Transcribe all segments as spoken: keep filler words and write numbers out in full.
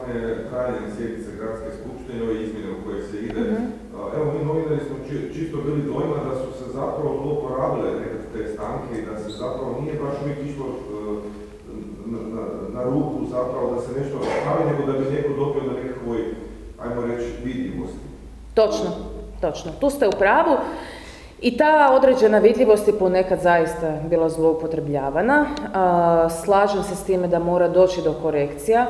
svake trajanje sjednice gradske skupštine, ove izmjene u koje se ide. Evo, mi novinari smo čisto bili dojma da su se zapravo zlouporabile nekad te stanke i da se zapravo nije baš uvijek išlo na ruku zapravo da se nešto napravi, nego da bi neko dobio na nekakvoj, ajmo reći, vidljivosti. Točno, točno. Tu ste u pravu. I ta određena vidljivost je ponekad zaista bila zloupotrebljavana. Slažem se s time da mora doći do korekcija,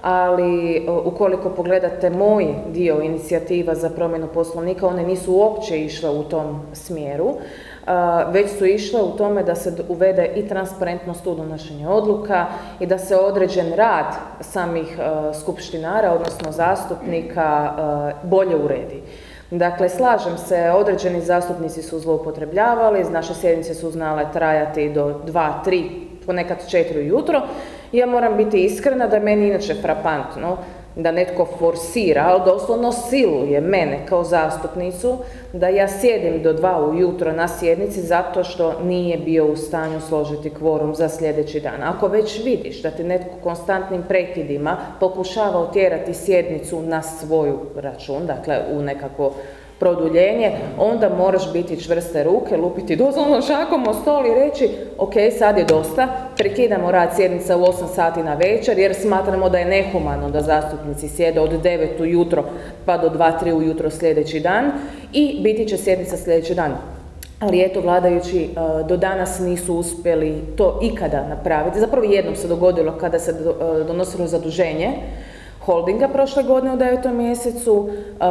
ali ukoliko pogledate moj dio inicijativa za promjenu Poslovnika, one nisu uopće išle u tom smjeru, već su išle u tome da se uvede i transparentnost u donošenju odluka i da se određen rad samih skupštinara, odnosno zastupnika, bolje uredi. Dakle, slažem se, određeni zastupnici su zloupotrebljavali, naše sjednice su znale trajati do dva, tri, ponekad četiri ujutro. Ja moram biti iskrena da je meni inače frapantno da netko forsira, ali doslovno siluje mene kao zastupnicu, da ja sjedim do dva ujutro na sjednici zato što nije bio u stanju složiti kvorum za sljedeći dan. Ako već vidiš da ti netko konstantnim prekidima pokušava utjerati sjednicu na svoju račun, dakle u nekako produljenje, onda moraš biti čvrste ruke, lupiti doslovno šakom o stol i reći ok, sad je dosta, prekidamo rad sjednica u osam sati na večer jer smatramo da je nehumano da zastupnici sjede od devet ujutro pa do dva, tri ujutro sljedeći dan i biti će sjednica sljedeći dan. Ali eto, vladajući do danas nisu uspjeli to ikada napraviti. Zapravo jednom se dogodilo kada se donosilo zaduženje holdinga prošle godine u devetom mjesecu,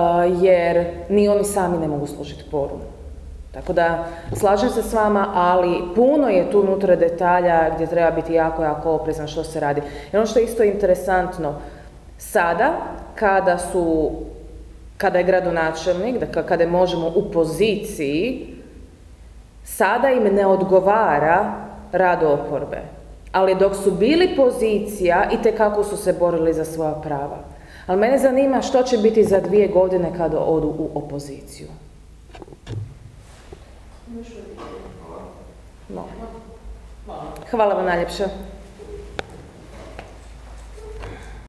jer ni oni sami ne mogu složiti kvorum. Tako da, slažem se s vama, ali puno je tu unutra detalja gdje treba biti jako, jako oprezan što se radi. Jer ono što je isto interesantno, sada, kada su, kada je gradonačelnik, dakle kada je Možemo u poziciji, sada im ne odgovara rad oporbe. Ali dok su bili pozicija, itekako su se borili za svoja prava. Ali mene zanima što će biti za dvije godine kada odu u opoziciju. No. Hvala vam najljepše.